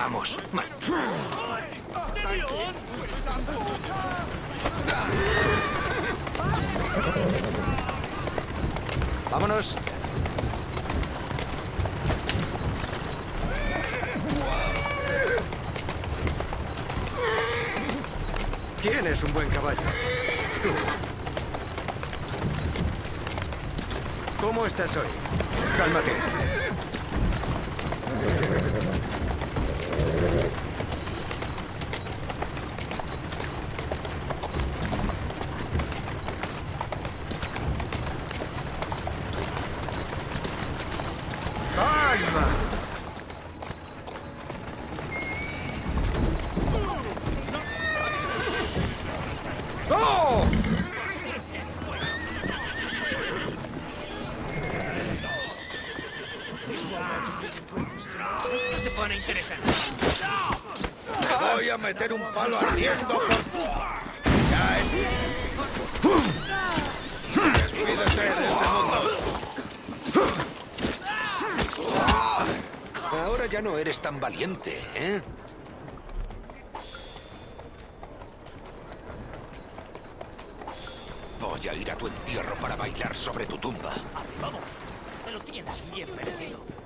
Vamos. Vámonos. ¿Quién es un buen caballo? Tú. ¿Cómo estás hoy? Cálmate. ¡Calma! ¡Oh! Esto se pone interesante. Voy a meter un palo ardiendo por... Ya es... Despídete de este mundo. Ahora ya no eres tan valiente, ¿eh? Voy a ir a tu entierro para bailar sobre tu tumba. Vamos, te lo tienes bien merecido.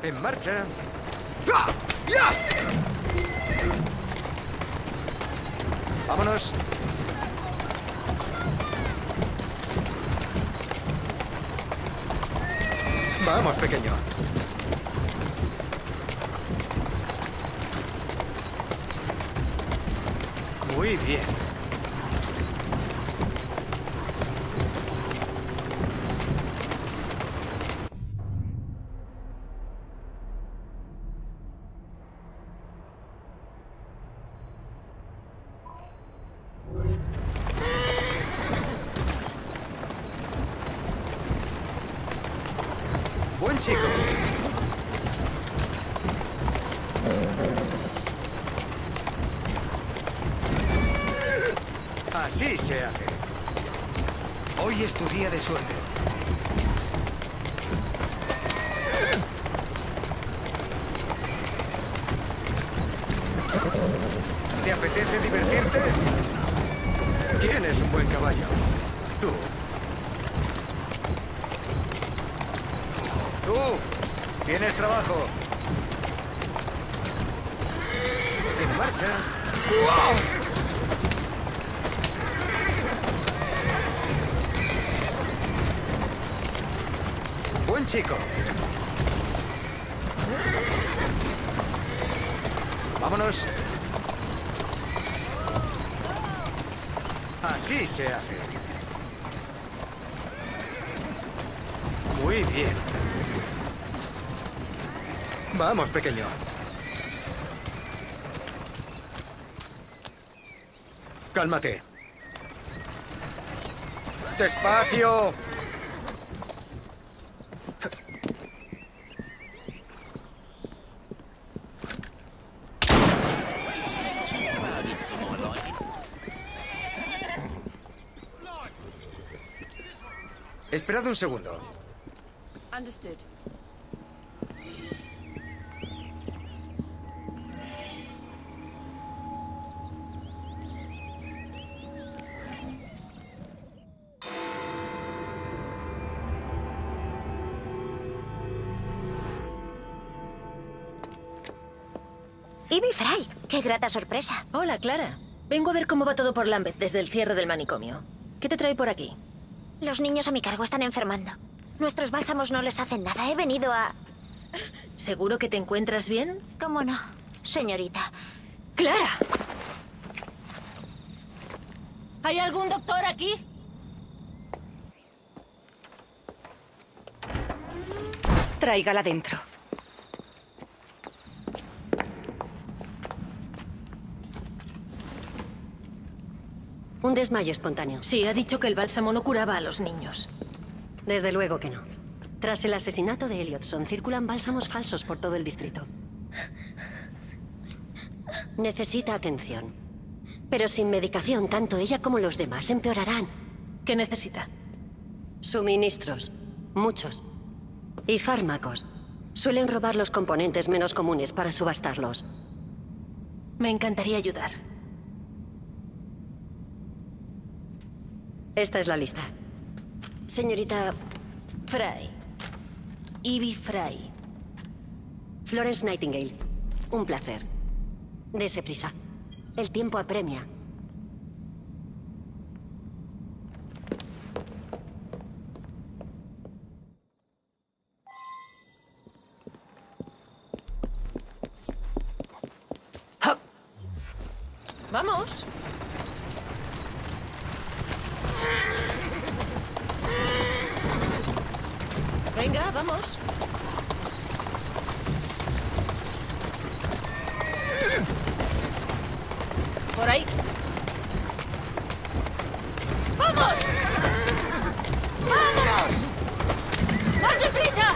En marcha. ¡Ya! ¡Ya! Vámonos. Vamos, pequeño. Muy bien. Buen chico. Así se hace. Hoy es tu día de suerte. ¿Te apetece divertirte? ¿Quién es un buen caballo? Tú. ¡Tú! ¡Tienes trabajo! ¡En marcha! ¡Wow! ¡Buen chico! ¡Vámonos! Así se hace. Muy bien. Vamos, pequeño. Cálmate. ¡Despacio! Esperad un segundo. Understood. Ivy Fry, qué grata sorpresa. Hola, Clara. Vengo a ver cómo va todo por Lambeth desde el cierre del manicomio. ¿Qué te trae por aquí? Los niños a mi cargo están enfermando. Nuestros bálsamos no les hacen nada. He venido a... ¿Seguro que te encuentras bien? ¿Cómo no, señorita? ¡Clara! ¿Hay algún doctor aquí? Tráigala dentro. Un desmayo espontáneo. Sí, ha dicho que el bálsamo no curaba a los niños. Desde luego que no. Tras el asesinato de Elliotson, circulan bálsamos falsos por todo el distrito. Necesita atención. Pero sin medicación, tanto ella como los demás empeorarán. ¿Qué necesita? Suministros. Muchos. Y fármacos. Suelen robar los componentes menos comunes para subastarlos. Me encantaría ayudar. Esta es la lista. Señorita Fry. Ivy Fry. Florence Nightingale. Un placer. Dese prisa. El tiempo apremia. ¡Vamos! Venga, vamos. Por ahí. ¡Vamos! ¡Vámonos! ¡Más deprisa!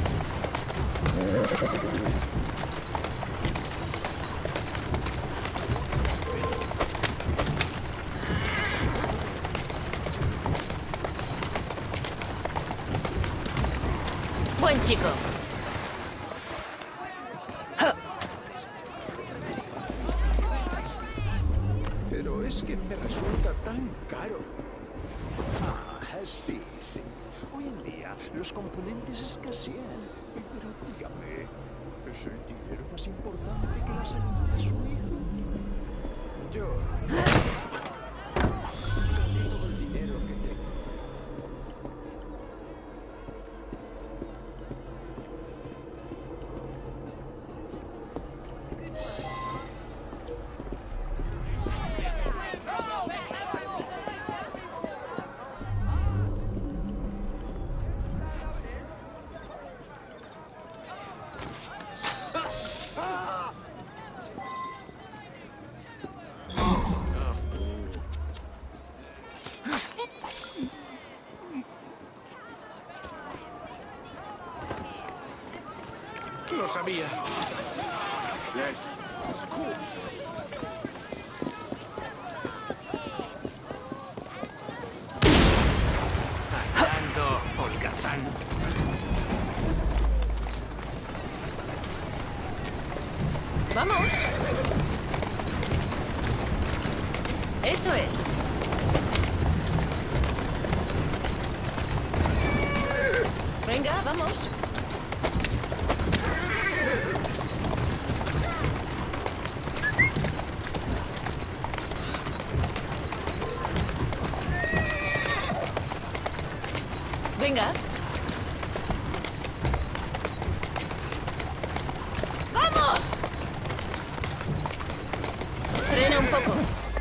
Buen chico. Pero es que me resulta tan caro. Ah, sí, sí. Hoy en día Los componentes escasean. Pero dígame, ¿es el dinero más importante que la salud de su hijo? Yo... todo el dinero que tengo. Lo sabía. Andando, holgazán. ¡Vamos! Eso es. Venga, vamos. Venga. ¡Vamos! Frena un poco.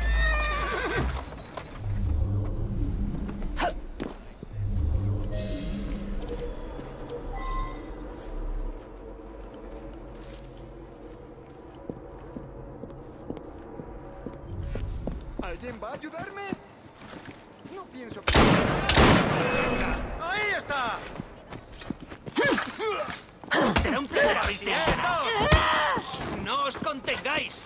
¿Alguien va a ayudarme? No pienso... ¡Ahí está! Será un placer haberte enterado. ¡No os contengáis!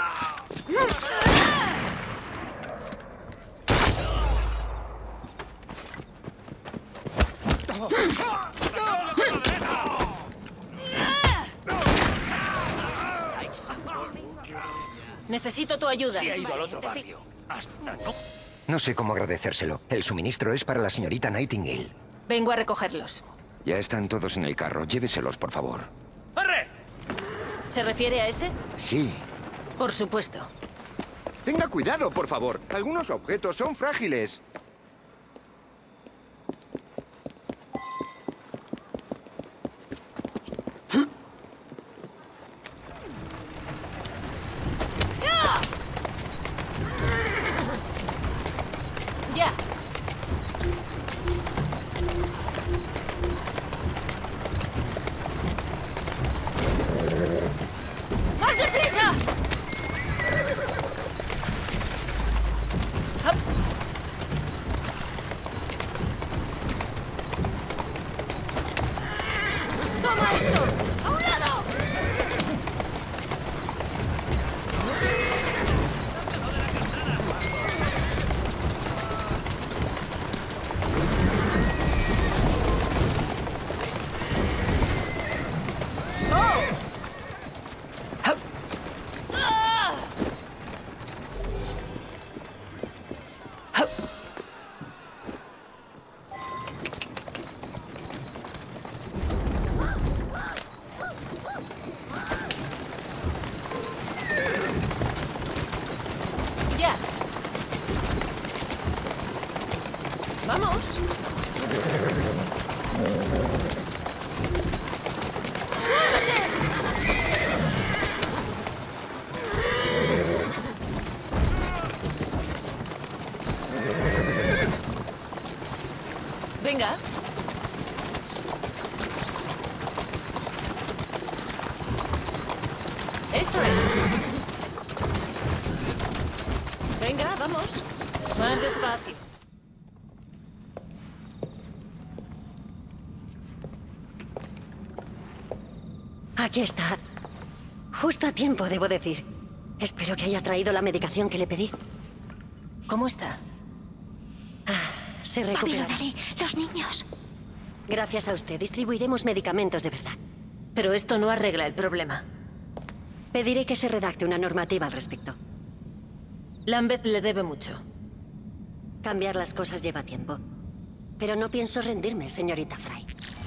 Necesito tu ayuda. Se ha ido al otro barrio. Hasta no. No sé cómo agradecérselo. El suministro es para la señorita Nightingale. Vengo a recogerlos. Ya están todos en el carro. Lléveselos, por favor. ¡Arre! ¿Se refiere a ese? Sí. Por supuesto. Tenga cuidado, por favor. Algunos objetos son frágiles. ¡Ya! ¡Más deprisa! ¡Hop! ¡Toma esto! ¡A un lado! ¡Ya! ¡Vamos! Venga. Eso es. Venga, vamos. Más despacio. Aquí está. Justo a tiempo, debo decir. Espero que haya traído la medicación que le pedí. ¿Cómo está? Se recuperará. Dale, los niños. Gracias a usted, distribuiremos medicamentos de verdad. Pero esto no arregla el problema. Pediré que se redacte una normativa al respecto. Lambeth le debe mucho. Cambiar las cosas lleva tiempo. Pero no pienso rendirme, señorita Frye.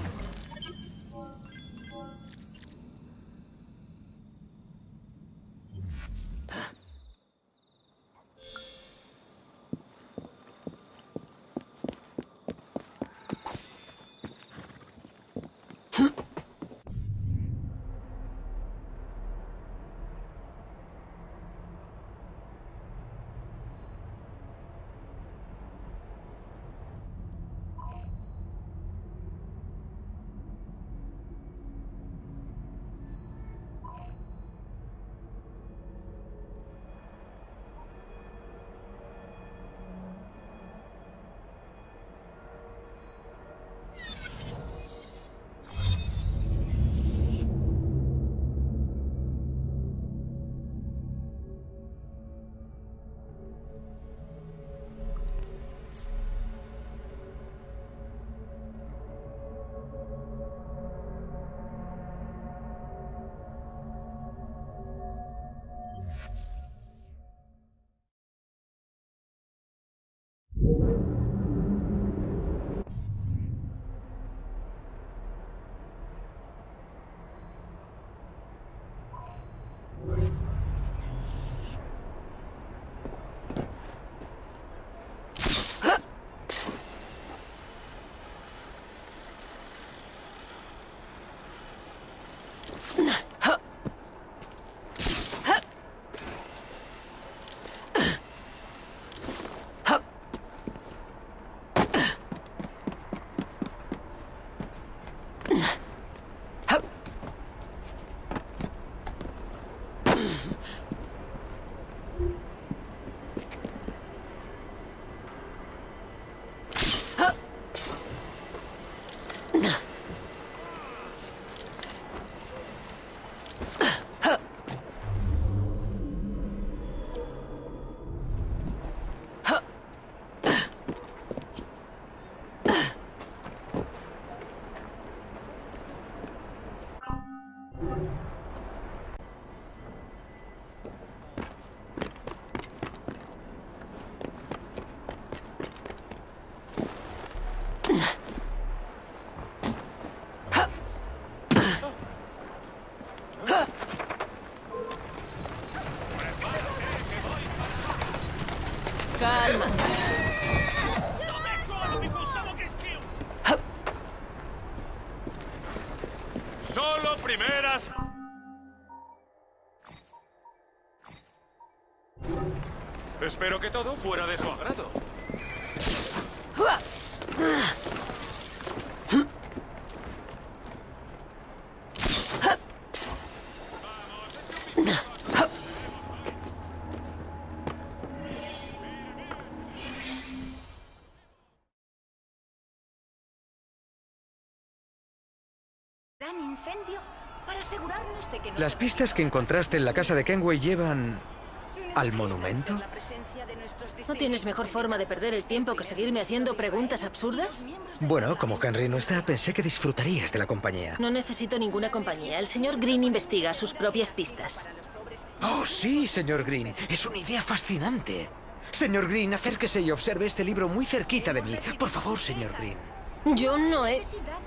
Calma. Solo primeras. Espero que todo fuera de su agrado. Gran incendio para asegurarnos de que Las pistas que encontraste en la casa de Kenway llevan al monumento. ¿No tienes mejor forma de perder el tiempo que seguirme haciendo preguntas absurdas? Bueno, como Henry no está, pensé que disfrutarías de la compañía. No necesito ninguna compañía. El señor Green investiga sus propias pistas. Oh, sí, señor Green. Es una idea fascinante. Señor Green, acérquese y observe este libro muy cerquita de mí. Por favor, señor Green. Yo no he...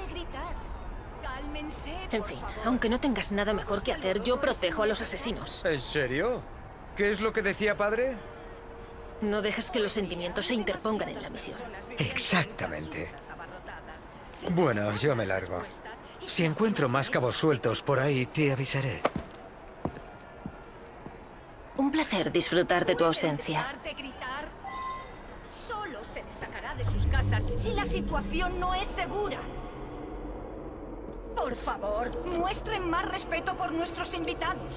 En fin, aunque no tengas nada mejor que hacer, yo protejo a los asesinos. ¿En serio? ¿Qué es lo que decía padre? No dejes que los sentimientos se interpongan en la misión. Exactamente. Bueno, yo me largo. Si encuentro más cabos sueltos por ahí, te avisaré. Un placer disfrutar de tu ausencia. Solo se les sacará de sus casas si la situación no es segura. Por favor, muestren más respeto por nuestros invitados.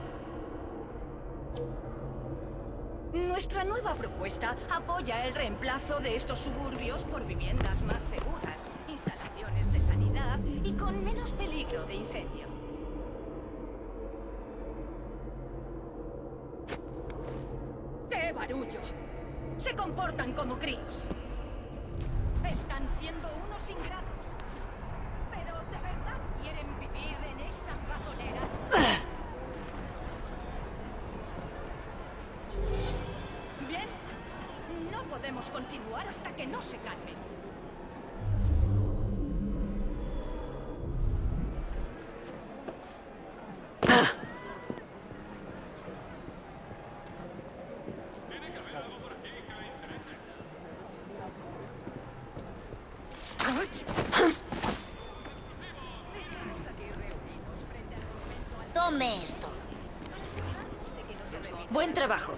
Nuestra nueva propuesta apoya el reemplazo de estos suburbios por viviendas más seguras, instalaciones de sanidad y con menos peligro de incendio. ¡Qué barullo! Se comportan como críos. Están siendo unos ingratos. Pero ¿de verdad quieren vivir en esas ratoneras? Bien, no podemos continuar hasta que no se calmen. Tome esto. Buen trabajo.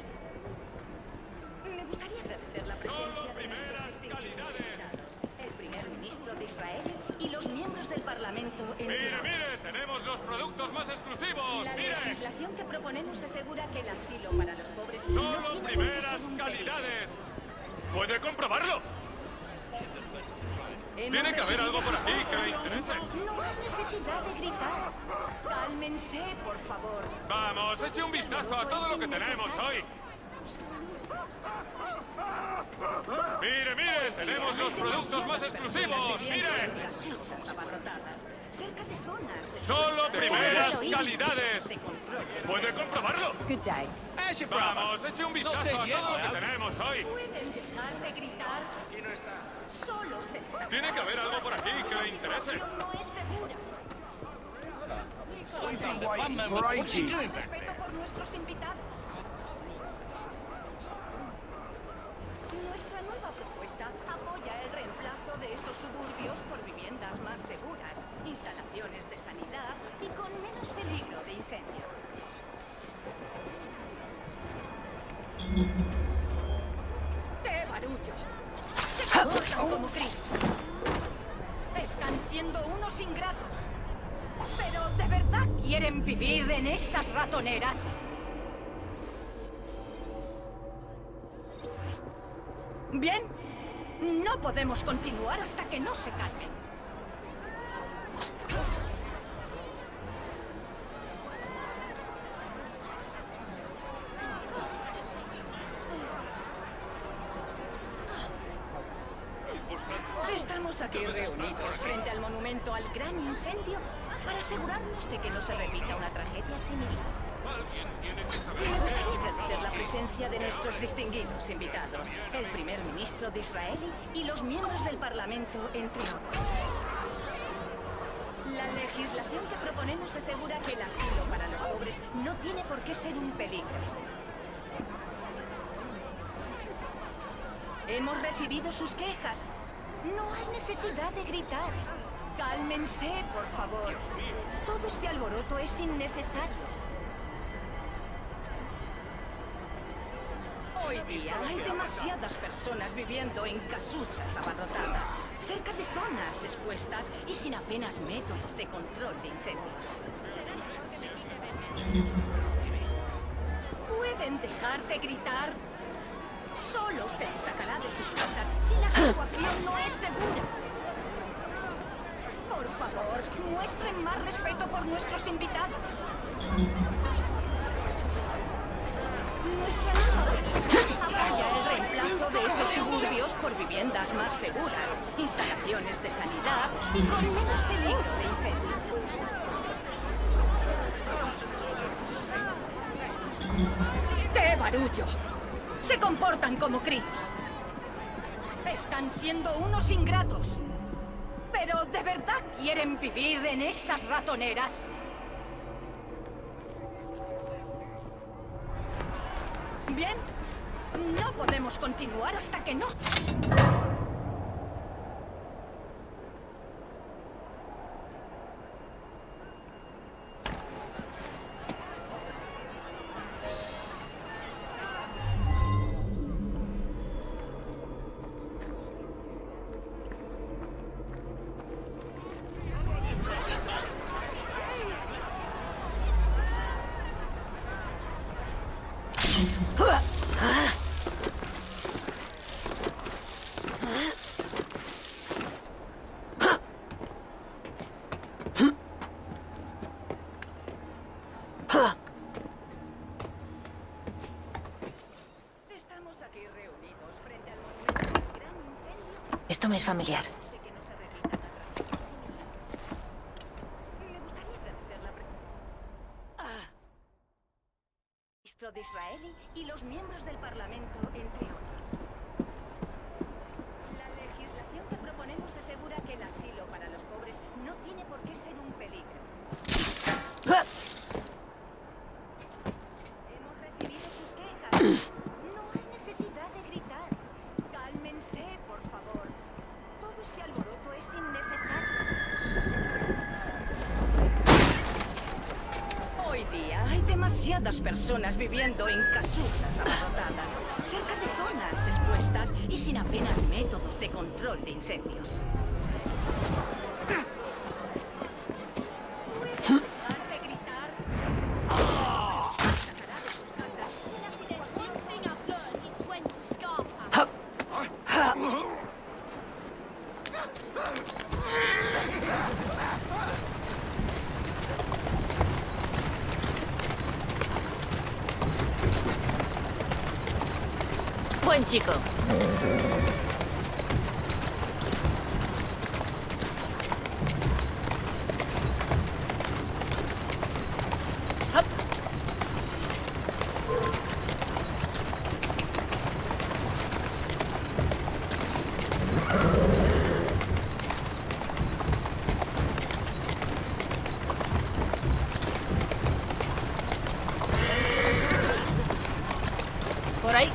Me gustaría agradecer la presencia de nuestros calidades. El primer ministro de Israel y los miembros del Parlamento. Mire, tenemos los productos más exclusivos. La legislación que proponemos asegura que el asilo para los pobres Solo no tiene primeras por qué ser un calidades. ¿Puede comprobarlo? Hemos Tiene que haber algo por aquí que le recibido interese. No hay necesidad de gritar. Cálmense, por favor. Vamos, eche un vistazo a todo lo que tenemos hoy. Mire, tenemos los productos más exclusivos. Mire. Casuchas abarrotadas, cerca de zonas. Solo primeras calidades. ¿Puede comprobarlo? Good day. Vamos, eche un vistazo a todo lo que tenemos hoy. ¿Pueden dejar de gritar? Aquí no está. Solo se les acaba. Tiene que haber algo por aquí que le interese. No es segura. Crikey. Respeto por nuestros invitados. Nuestra nueva propuesta apoya el reemplazo de estos suburbios por viviendas más seguras, instalaciones de sanidad y con menos peligro de incendio. ¡Qué barullo! ¡Se comportan como críos! Están siendo unos ingratos. ¿Pero de verdad quieren vivir en esas ratoneras? Bien, no podemos continuar hasta que no se calmen. Estamos aquí reunidos frente al monumento al gran incendio para asegurarnos de que no se repita una tragedia similar. Me gustaría agradecer la presencia de nuestros distinguidos invitados, el primer ministro de Israel y los miembros del Parlamento, entre otros. La legislación que proponemos asegura que el asilo para los pobres no tiene por qué ser un peligro. Hemos recibido sus quejas. No hay necesidad de gritar. Cálmense, por favor. Todo este alboroto es innecesario. Hoy día hay demasiadas personas viviendo en casuchas abarrotadas, cerca de zonas expuestas y sin apenas métodos de control de incendios. ¿Pueden dejar de gritar? Solo se les sacará de sus casas si la evacuación no es segura. Por favor, muestren más respeto por nuestros invitados. Nuestra nueva propuesta apoya el reemplazo de estos suburbios por viviendas más seguras, instalaciones de sanidad y con menos peligro de incendio. ¡Qué barullo! Se comportan como críos. Están siendo unos ingratos. ¿Pero de verdad quieren vivir en esas ratoneras? Bien, no podemos continuar hasta que no... Estamos aquí reunidos frente al monumento del gran incendio. Esto me es familiar. Me gustaría agradecer la ministro de Israel y los miembros del Parlamento, entre otros. La legislación que proponemos asegura que el asilo para los pobres no tiene por qué ser un peligro. Hemos recibido sus quejas. No hay necesidad de gritar. Cálmense, por favor. Todo este demasiadas personas viviendo en casusas abarrotadas, cerca de zonas expuestas y sin apenas métodos de control de incendios. Buen chico. Por ahí.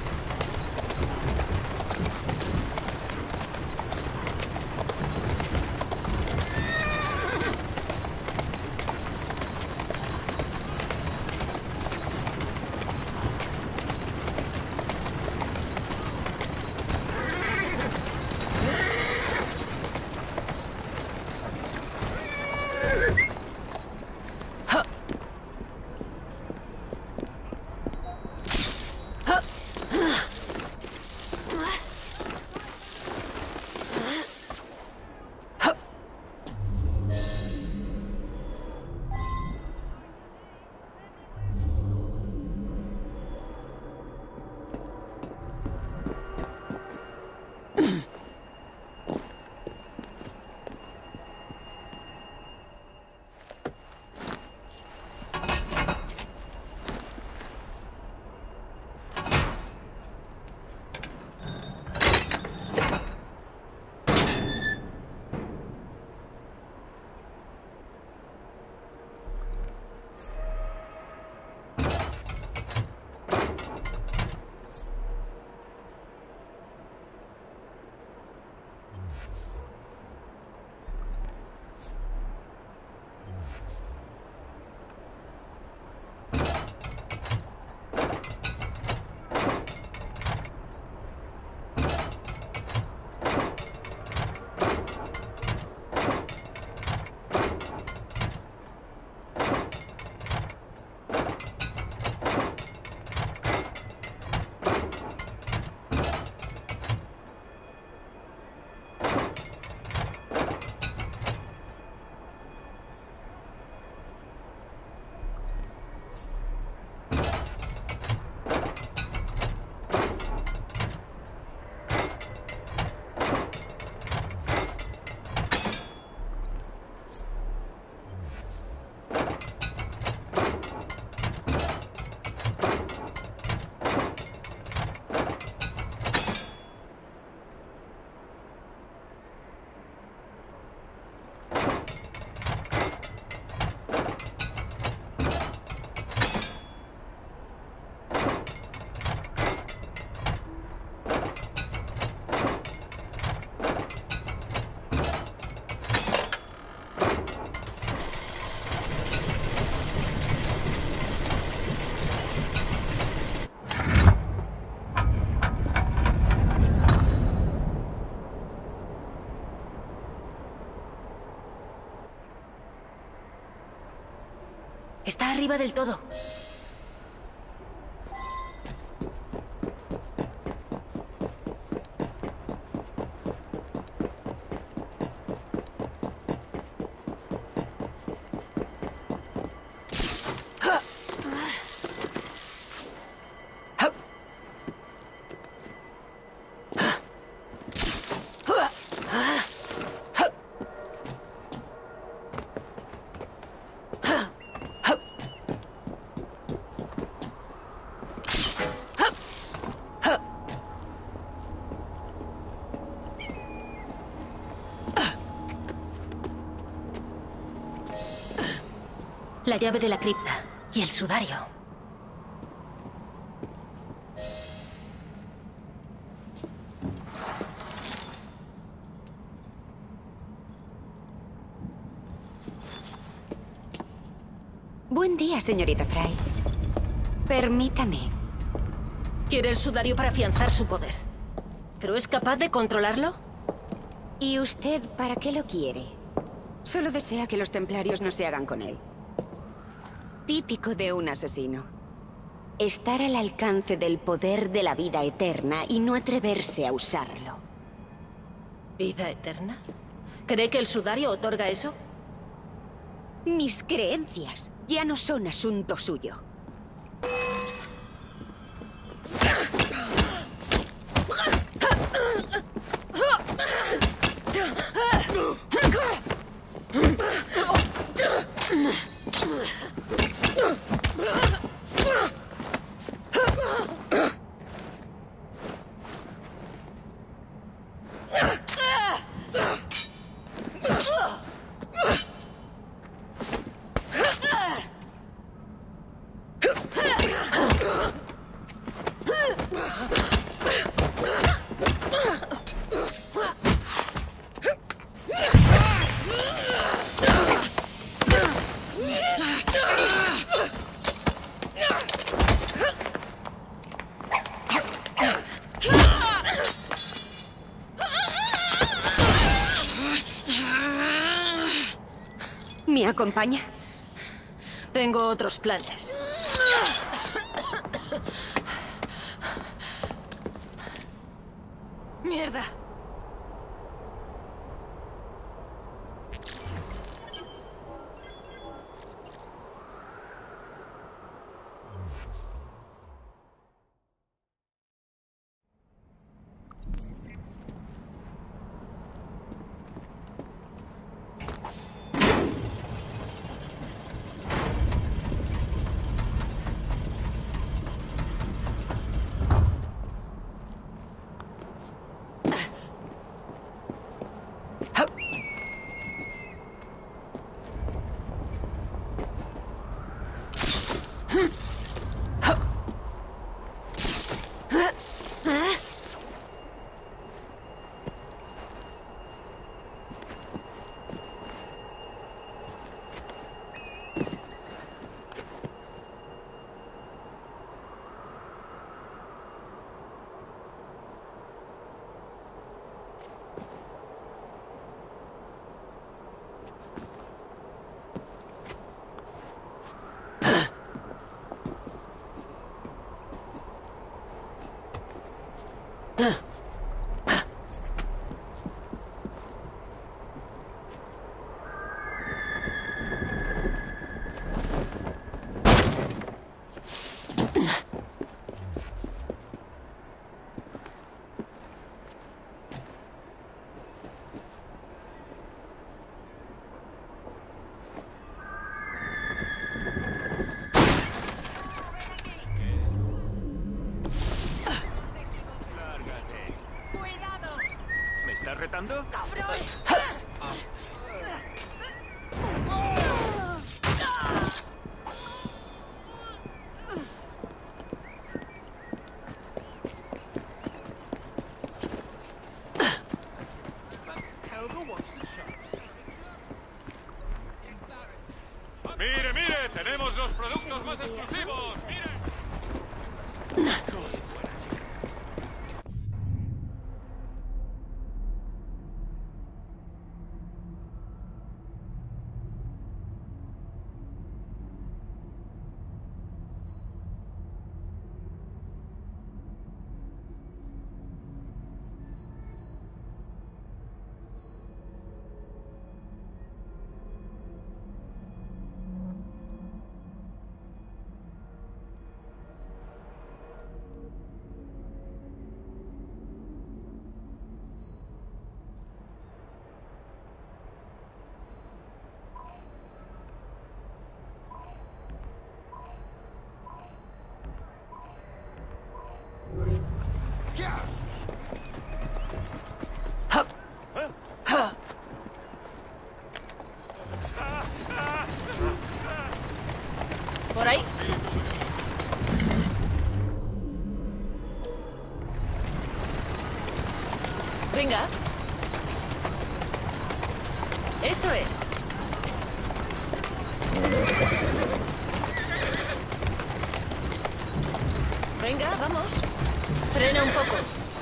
Está arriba del todo. La llave de la cripta y el sudario. Buen día, señorita Fry. Permítame. Quiere el sudario para afianzar su poder. ¿Pero es capaz de controlarlo? ¿Y usted para qué lo quiere? Solo desea que los templarios no se hagan con él. Típico de un asesino. Estar al alcance del poder de la vida eterna y no atreverse a usarlo. ¿Vida eterna? ¿Cree que el sudario otorga eso? Mis creencias ya no son asunto suyo. ¿Me acompaña? Tengo otros planes. ¡Mierda! ¿Estás retando? ¡Mire, mire! ¡Tenemos los productos más exclusivos! ¡Mire! Por ahí. Venga. Eso es. Venga, vamos. Frena un poco.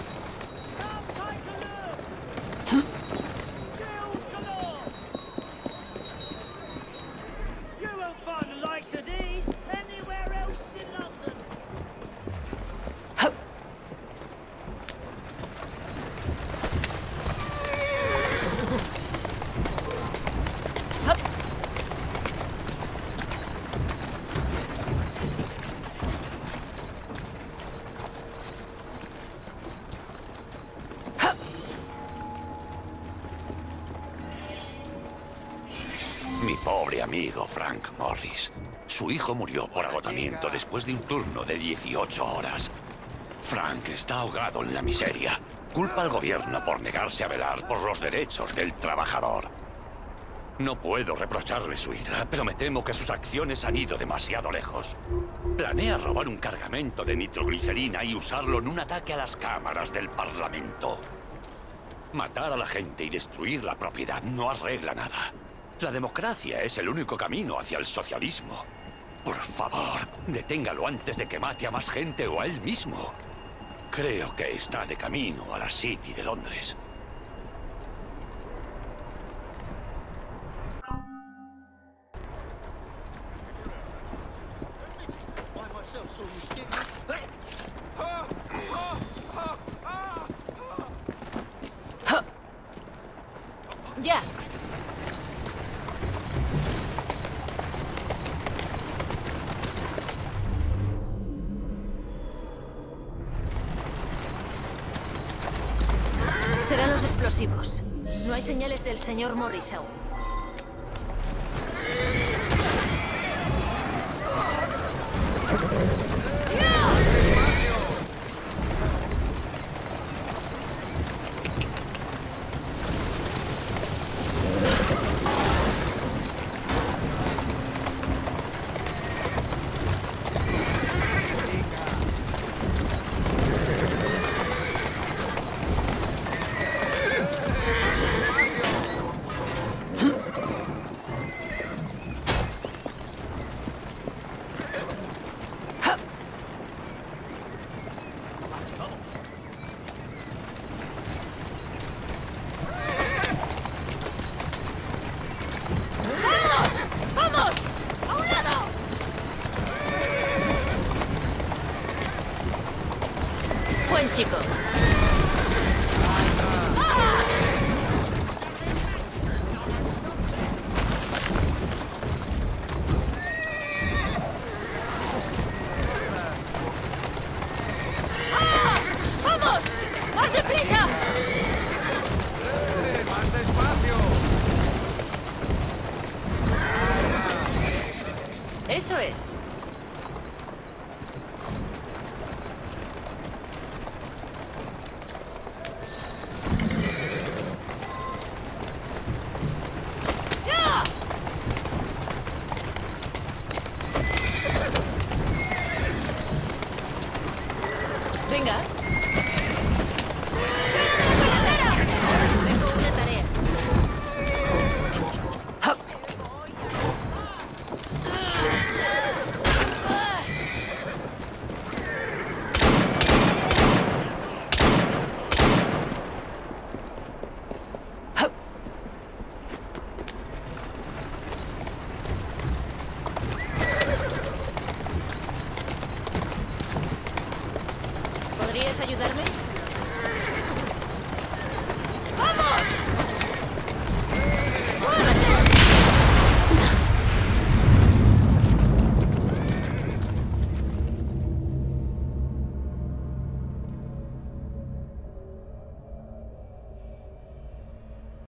Mi pobre amigo Frank Morris. Su hijo murió por agotamiento después de un turno de 18 horas. Frank está ahogado en la miseria. Culpa al gobierno por negarse a velar por los derechos del trabajador. No puedo reprocharle su ira, pero me temo que sus acciones han ido demasiado lejos. Planea robar un cargamento de nitroglicerina y usarlo en un ataque a las cámaras del Parlamento. Matar a la gente y destruir la propiedad no arregla nada. La democracia es el único camino hacia el socialismo. Por favor, deténgalo antes de que mate a más gente o a él mismo. Creo que está de camino a la City de Londres. Ya. Serán los explosivos. No hay señales del señor Morris aún. Buen chico. ¡Vamos! ¡Más deprisa! ¡Más despacio! Eso es. Venga. Tengo una tarea. ¿Podrías ayudarme?